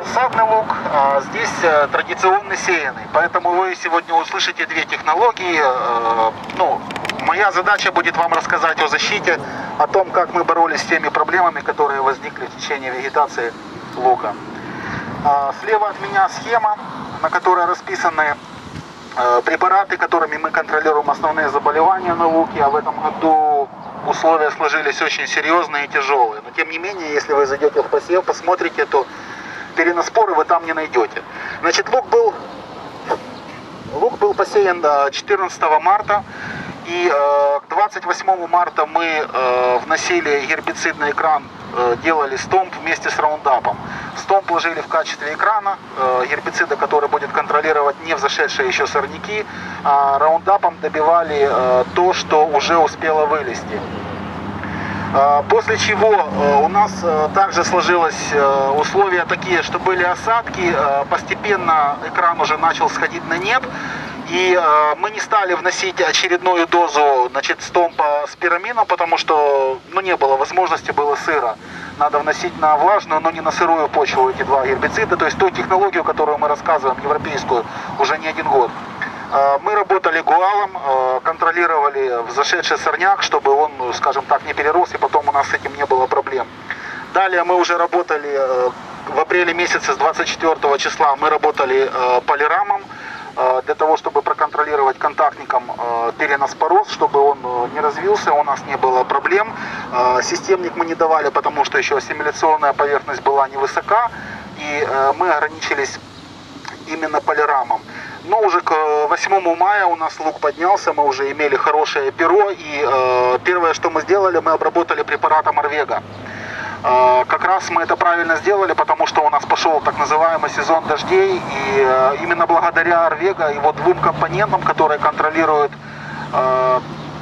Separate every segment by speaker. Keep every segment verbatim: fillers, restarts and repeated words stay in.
Speaker 1: Садный лук, а здесь традиционный сеянный. Поэтому вы сегодня услышите две технологии. Ну, моя задача будет вам рассказать о защите, о том, как мы боролись с теми проблемами, которые возникли в течение вегетации лука. Слева от меня схема, на которой расписаны препараты, которыми мы контролируем основные заболевания на луке. А в этом году условия сложились очень серьезные и тяжелые. Но тем не менее, если вы зайдете в посев, посмотрите, то переноспоры вы там не найдете. Значит, лук был, лук был посеян четырнадцатого марта. И э, к двадцать восьмому марта мы э, вносили гербицидный экран, э, делали стомп вместе с раундапом. Стомп вложили в качестве экрана, э, гербицида, который будет контролировать не взошедшие еще сорняки, а раундапом добивали э, то, что уже успело вылезти. Э, после чего э, у нас э, также сложилось э, условия такие, что были осадки, э, постепенно экран уже начал сходить на нет. И э, мы не стали вносить очередную дозу, значит, стомпа с пирамином, потому что, ну, не было возможности, было сыро. Надо вносить на влажную, но не на сырую почву эти два гербицида. То есть ту технологию, которую мы рассказываем, европейскую, уже не один год. Э, мы работали гуалом, э, контролировали взошедший сорняк, чтобы он, скажем так, не перерос, и потом у нас с этим не было проблем. Далее мы уже работали, э, в апреле месяце с двадцать четвёртого числа мы работали э, полирамом, для того, чтобы проконтролировать контактником переноспороз, чтобы он не развился, у нас не было проблем. Системник мы не давали, потому что еще ассимиляционная поверхность была невысока, и мы ограничились именно полирамом. Но уже к восьмому мая у нас лук поднялся, мы уже имели хорошее перо, и первое, что мы сделали, мы обработали препаратом Орвега. Как раз мы это правильно сделали, потому что у нас пошел так называемый сезон дождей, и именно благодаря Орвега, его двум компонентам, которые контролируют э,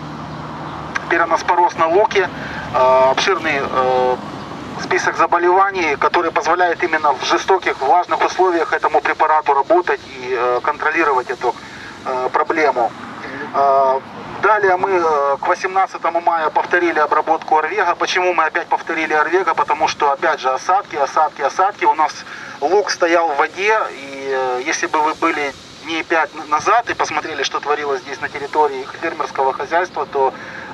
Speaker 1: переноспороз на луке, э, обширный э, список заболеваний, который позволяет именно в жестоких, влажных условиях этому препарату работать и э, контролировать эту э, проблему. Э, Далее мы к восемнадцатому мая повторили обработку Орвега. Почему мы опять повторили Орвега? Потому что, опять же, осадки, осадки, осадки. У нас лук стоял в воде, и если бы вы были дней пять назад и посмотрели, что творилось здесь на территории фермерского хозяйства, то,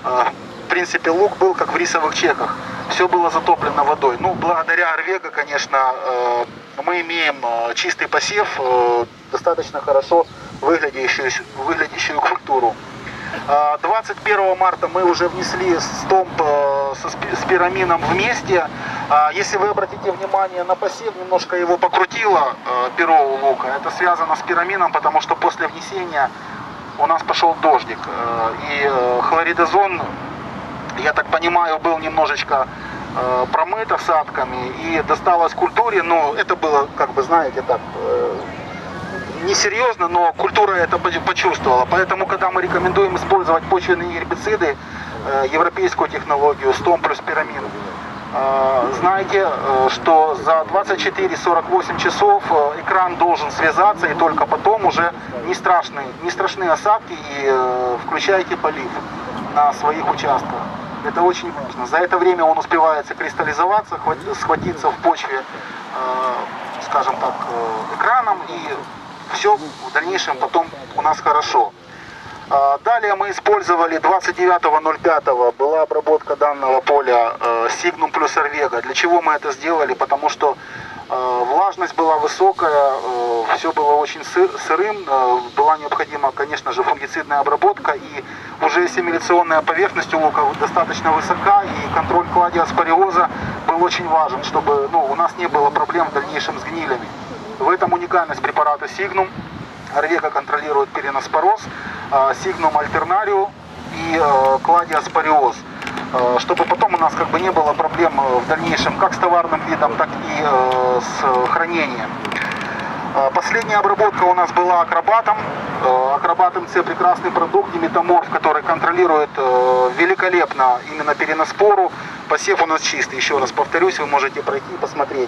Speaker 1: в принципе, лук был как в рисовых чеках. Все было затоплено водой. Ну, благодаря Орвега, конечно, мы имеем чистый посев, достаточно хорошо выглядящую, выглядящую культуру. двадцать первого марта мы уже внесли стомп с пирамином вместе. Если вы обратите внимание на посев, немножко его покрутило перо у лука. Это связано с пирамином, потому что после внесения у нас пошел дождик. И хлоридозон, я так понимаю, был немножечко промыт осадками и досталось культуре. Но это было, как бы, знаете, так... несерьезно, но культура это почувствовала. Поэтому, когда мы рекомендуем использовать почвенные гербициды, европейскую технологию стомп плюс пирамин, знаете, что за двадцать четыре — сорок восемь часов экран должен связаться, и только потом уже не страшны, не страшны осадки, и включайте полив на своих участках. Это очень важно. За это время он успевает кристаллизоваться, схватиться в почве, скажем так, экраном, и все в дальнейшем потом у нас хорошо. Далее мы использовали двадцать девятого ноль пятого, была обработка данного поля Signum плюс Орвега. Для чего мы это сделали? Потому что влажность была высокая, все было очень сырым, была необходима, конечно же, фунгицидная обработка, и уже ассимиляционная поверхность у лука достаточно высока, и контроль кладиоспориоза был очень важен, чтобы, ну, у нас не было проблем в дальнейшем с гнилями. В этом уникальность препарата Signum. Орвега контролирует переноспороз, Signum альтернарио и кладиоспориоз, чтобы потом у нас как бы не было проблем в дальнейшем как с товарным видом, так и с хранением. Последняя обработка у нас была акробатом. Акробат МЦ прекрасный продукт, диметаморф, который контролирует великолепно именно переноспору. Посев у нас чистый, еще раз повторюсь, вы можете пройти и посмотреть.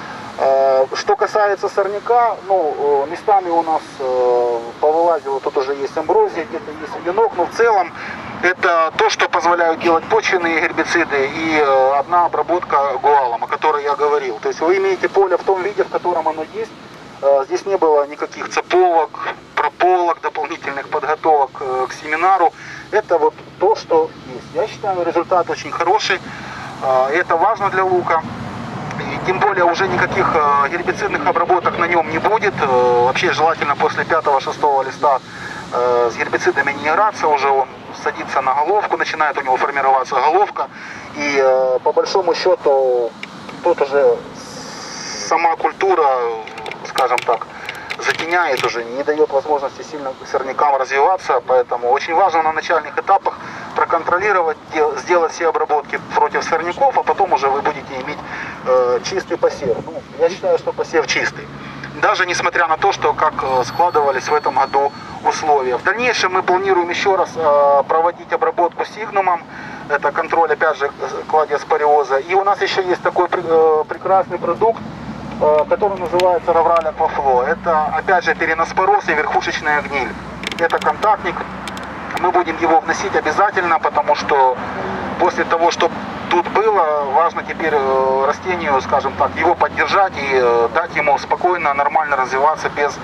Speaker 1: Что касается сорняка, ну, местами у нас повылазило, тут уже есть амброзия, где-то есть венок, но в целом Это то, что позволяют делать почвенные гербициды и одна обработка гуалом, о которой я говорил. То есть вы имеете поле в том виде, в котором оно есть. Здесь не было никаких цеповок, прополок, дополнительных подготовок к семинару. Это вот то, что есть. Я считаю, результат очень хороший. Это важно для лука. И тем более уже никаких гербицидных обработок на нем не будет. Вообще желательно после пятого-шестого листа с гербицидами не играться. Уже он садится на головку, начинает у него формироваться головка. И по большому счету тут уже сама культура, скажем так, затеняет уже, не дает возможности сильно сорнякам развиваться. Поэтому очень важно на начальных этапах проконтролировать, сделать все обработки против сорняков, а потом уже вы будете иметь э, чистый посев. Ну, я считаю, что посев чистый. Даже несмотря на то, что как складывались в этом году условия. В дальнейшем мы планируем еще раз э, проводить обработку сигнумом. Это контроль, опять же, кладиоспориоза. И у нас еще есть такой э, прекрасный продукт, э, который называется Равраль Аквафло. Это, опять же, переноспороз и верхушечная гниль. Это контактник. Мы будем его вносить обязательно, потому что после того, что тут было, важно теперь растению, скажем так, его поддержать и дать ему спокойно, нормально развиваться без,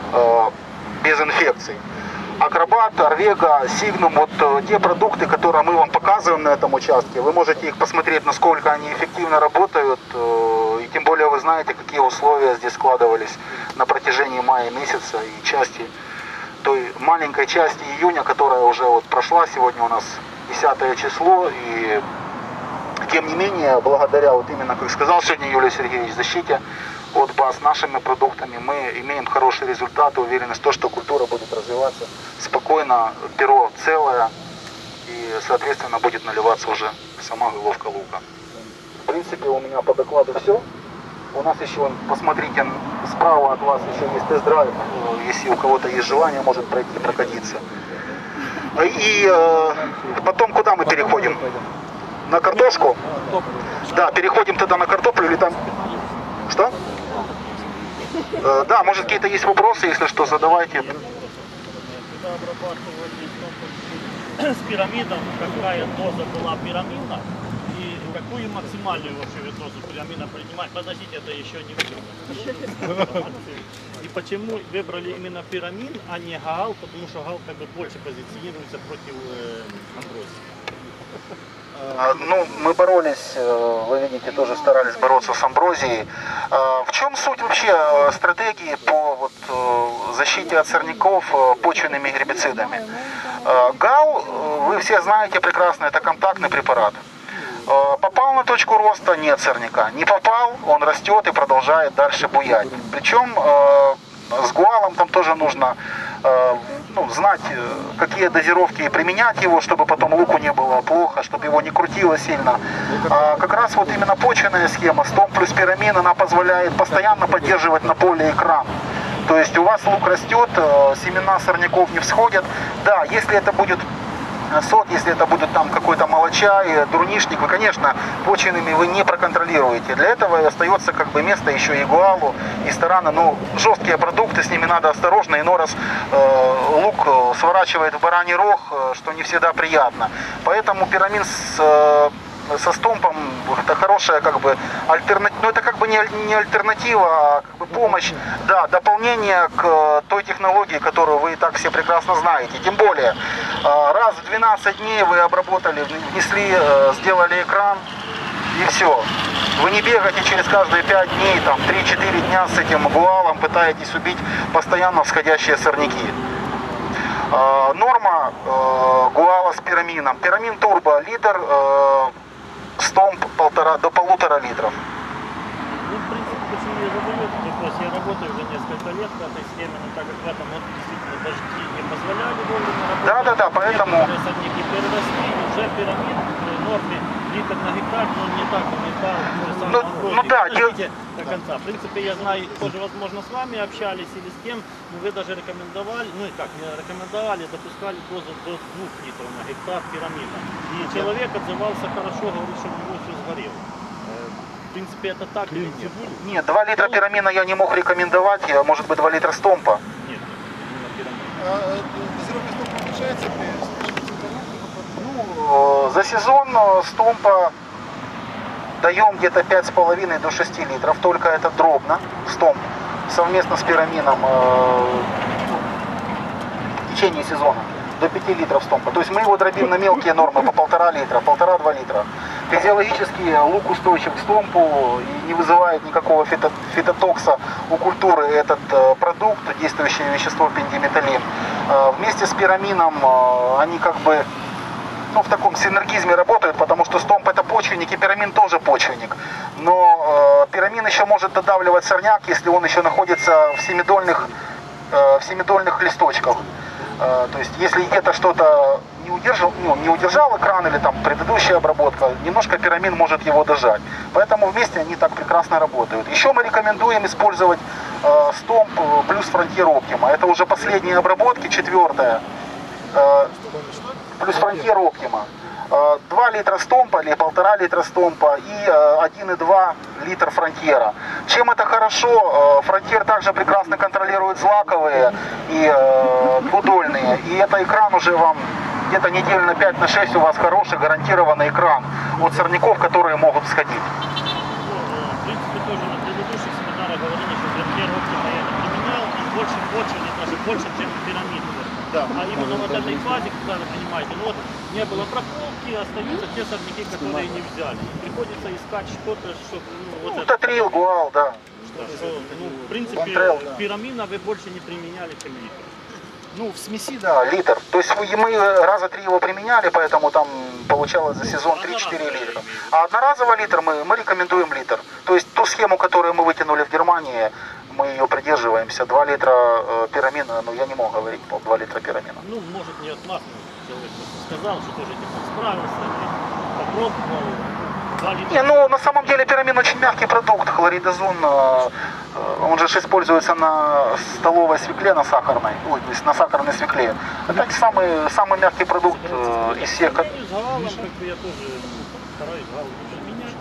Speaker 1: без инфекций. Акробат, Арвега, Сигнум, вот те продукты, которые мы вам показываем на этом участке, вы можете их посмотреть, насколько они эффективно работают, и тем более вы знаете, какие условия здесь складывались на протяжении мая месяца и части той маленькой части июня, которая уже вот прошла, сегодня у нас десятое число, и тем не менее, благодаря, вот именно, как сказал сегодня Юлий Сергеевич, защите от баз нашими продуктами, мы имеем хорошие результаты, уверены в том, что культура будет развиваться спокойно, перо целое, и, соответственно, будет наливаться уже сама головка лука. В принципе, у меня по докладу все. У нас еще, посмотрите, справа от вас еще есть тест-драйв, если у кого-то есть желание, может пройти, прокатиться. И э, потом куда мы переходим? На картошку? Да, переходим тогда на картоплю или там... Что? Э, да, может какие-то есть вопросы, если что, задавайте.
Speaker 2: С пирамидом, какая доза была пирамида? Какую максимальную вообще дозу пирамина принимать? Подождите, это еще не выглядит. И почему выбрали именно пирамин, а не гаал? Потому что гаал как бы больше позиционируется против э, амброзии.
Speaker 1: Ну, мы боролись, вы видите, тоже старались бороться с амброзией. В чем суть вообще стратегии по вот, защите от сорняков почвенными гербицидами? гаал, вы все знаете прекрасно, это контактный препарат. Попал на точку роста, нет сорняка. Не попал, он растет и продолжает дальше буять. Причем э, с гуалом там тоже нужно э, ну, знать, какие дозировки применять его, чтобы потом луку не было плохо, чтобы его не крутило сильно. А как раз вот именно почвенная схема, стом плюс пирамин, она позволяет постоянно поддерживать на поле экран. То есть у вас лук растет, э, семена сорняков не всходят. Да, если это будет сот, если это будет там какой-то молочай, дурнишник, вы, конечно, почвенными вы не проконтролируете. Для этого остается как бы место еще и гуалу, и старана. Ну, жесткие продукты, с ними надо осторожно, иной раз э, лук сворачивает в бараний рог, что не всегда приятно. Поэтому пирамин с, э, со стомпом это хорошая как бы альтернатива, ну это как бы не, не альтернатива, а как бы помощь, да, дополнение к той технологии, которую вы и так все прекрасно знаете. Тем более, раз в двенадцать дней вы обработали, внесли, сделали экран и все. Вы не бегаете через каждые пять дней, там три-четыре дня с этим гуалом, пытаетесь убить постоянно всходящие сорняки. Норма гуала с пирамином. Пирамин турбо литр, стомп полтора, до полутора литров.
Speaker 2: Ну, в принципе, почему я задаю этот вопрос, я работаю уже несколько лет в этой схеме, но так как в этом вот действительно дожди не позволяли вовремя работать.
Speaker 1: Да, да, да, поэтому...
Speaker 2: Сорняки переросли, уже пирамид при норме литр на гектар, но не так, не так,
Speaker 1: ну, ну да,
Speaker 2: подождите до конца. В принципе, я знаю, тоже, возможно, с вами общались или с кем, но вы даже рекомендовали, ну и как, не рекомендовали, допускали дозу до двух литров на гектар пирамида. И человек отзывался хорошо, говорит, что у него все сгорело. В принципе, это так или нет?
Speaker 1: Нет, два литра пирамина я не мог рекомендовать, может быть два литра стомпа.
Speaker 2: Нет, именно пирамид.
Speaker 3: А дозировка стомпа отличается при
Speaker 1: За сезон э, стомпа даем где-то пять с половиной до шести литров, только это дробно, стомп, совместно с пирамином э, в течение сезона до пяти литров стомпа. То есть мы его дробим на мелкие нормы по полтора литра, полтора-два литра. Физиологически лук устойчив к стомпу и не вызывает никакого фито, фитотокса у культуры этот э, продукт, действующее вещество пендиметалин. Э, вместе с пирамином э, они как бы ну, в таком синергизме работают, потому что стомп это почвенник и пирамин тоже почвенник. Но э, пирамин еще может додавливать сорняк, если он еще находится в семидольных, э, в семидольных листочках. Э, то есть если где-то что-то не удержал, ну, не удержал экран или там предыдущая обработка, немножко пирамин может его дожать. Поэтому вместе они так прекрасно работают. Еще мы рекомендуем использовать э, стомп плюс Frontier Optima. Это уже последние обработки, четвертая. Э, плюс Frontier Optima. два литра стомпа или полтора литра стомпа и один и два литра фронтьера. Чем это хорошо? Фронтьер также прекрасно контролирует злаковые и двудольные. И это экран уже вам где-то недель на пять на шесть у вас хороший гарантированный экран от сорняков, которые могут сходить.
Speaker 2: В принципе, тоже на предыдущих семинарах говорили, что Frontier Optima я не применял, и больше, больше, даже больше, чем пирамид. Да. А именно вот этой фазе, когда вы понимаете, ну вот не было прополки, остаются те сорняки, которые не взяли. Приходится искать что-то, чтобы... Ну, вот
Speaker 1: ну,
Speaker 2: это...
Speaker 1: Татрил, Гуал, да.
Speaker 2: Что, что, ну, в принципе,
Speaker 1: Контрел, да.
Speaker 2: пирамина вы больше не применяли, чем литр.
Speaker 1: Ну, в смеси, да, литр. То есть мы раза три его применяли, поэтому там получалось за сезон три-четыре литра. А одноразово литр мы, мы рекомендуем литр. То есть ту схему, которую мы вытянули в Германии, мы ее придерживаемся. два литра э, пирамина, ну я не мог говорить, пол два литра пирамина.
Speaker 2: Ну, может, не отмазно. Человек сказал, что тоже типа справился, попробовал.
Speaker 1: Не, ну на самом деле пирамин очень мягкий продукт, хлоридозон, э, он же используется на столовой свекле, на сахарной, ой, то есть на сахарной свекле. Это самый, самый мягкий продукт э, из всех.
Speaker 2: С галом, как бы я тоже стараюсь гал менять.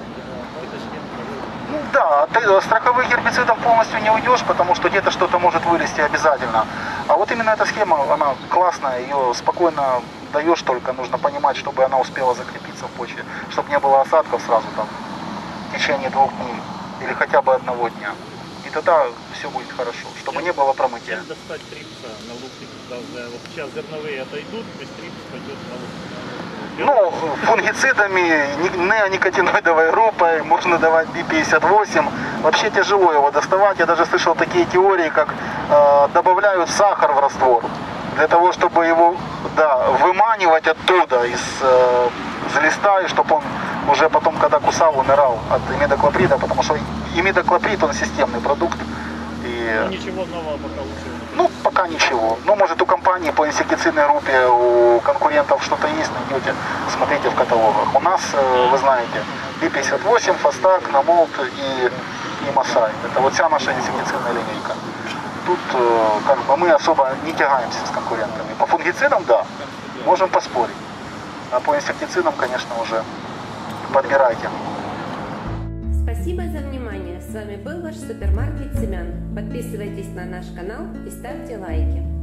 Speaker 1: Ну да, ты от страховых гербицидов полностью не уйдешь, потому что где-то что-то может вылезти обязательно. А вот именно эта схема, она классная, ее спокойно даешь, только нужно понимать, чтобы она успела закрепиться в почве, чтобы не было осадков сразу там в течение двух дней или хотя бы одного дня. И тогда все будет хорошо, чтобы не было промытия.
Speaker 2: Как достать трипса на луке, когда уже вот сейчас зерновые отойдут, то есть трипс пойдет на лук.
Speaker 1: Ну, фунгицидами, неоникотиноидовой группой, можно давать би пятьдесят восемь. Вообще тяжело его доставать. Я даже слышал такие теории, как э, добавляют сахар в раствор. Для того, чтобы его да, выманивать оттуда, из, э, из листа, и чтобы он уже потом, когда кусал, умирал от имидоклоприда, потому что имидоклоприд, он системный продукт. И...
Speaker 2: Ну, ничего нового пока лучше.
Speaker 1: Ну, пока ничего. Ну, может, у компании по инсектицидной группе, у конкурентов что-то есть, найдете, смотрите в каталогах. У нас, вы знаете, би пятьдесят восемь, Фастак, Намолт и, и Масай. Это вот вся наша инсектицидная линейка. Тут как бы мы особо не тягаемся с конкурентами. По фунгицидам, да, можем поспорить. А по инсектицидам, конечно, уже подбирайте.
Speaker 3: Спасибо за внимание. С вами был ваш супермаркет семян. Подписывайтесь на наш канал и ставьте лайки.